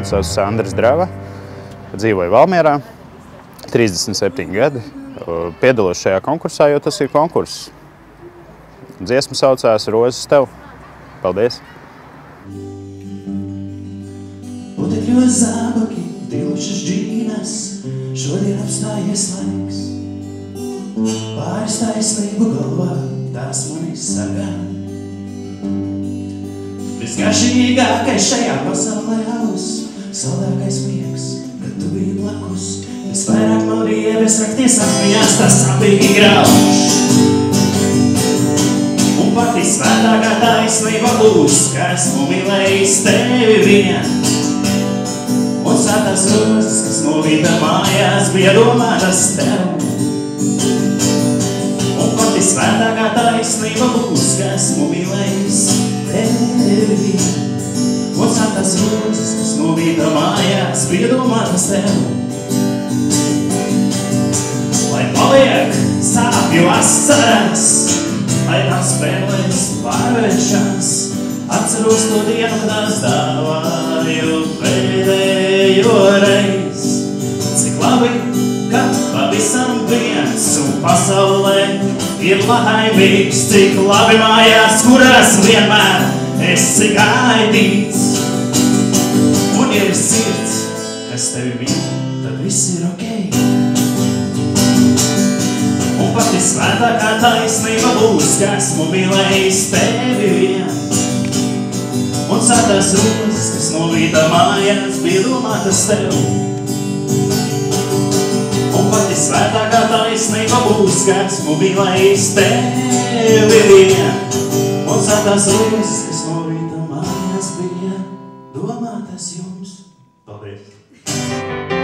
Mani sauc Sandrs Drava, dzīvoju Valmierā, 37 gadi. Piedalos šajā konkursā, jo tas ir konkurss. Dziesma saucās Rozes tev. Paldies! Putekļos zābaki, dilušas džīnas, šodien apstājies laiks. Pāris taisnību galvā, tās mani sargā. Visgaršīgākais šajā pasaulē alus, saldākais prieks, kad tu biji blakus. Visvairāk no dieves rakties atmiņās, tas sapīgi grauž. Un pati svētākā taisnība būs, ka esmu mīlējis tevi vien. Un sātās rozes, kas no rīta mājās bija domātas tev. Un pati svētākā taisnība būs, ka esmu mīlējis tevi vien. Un sātās rozes, kas no rīta mājās bija domātas tev. Lai paliek sāpju asaras, lai tās spēlēs pārvēršas, atceros to dienu, kad tās dāvāju pēdējo reiz. Cik labi, ka pavisam viens un pasaulē ir laimīgs, cik labi mājās, kurās vienmēr esi gaidīts. Un ja ir sirds, kas tevi mīl, tad viss ir ok. Un pati svētākā taisnība būs, ka esmu mīlējis tevi vien. Un sātās rozes, kas no rīta mājās bija domātas tev. Un pati svētākā taisnība būs, ka esmu mīlējis tevi vien. Un sātās rozes, kas no rīta mājās bija domātas jums. Paldies!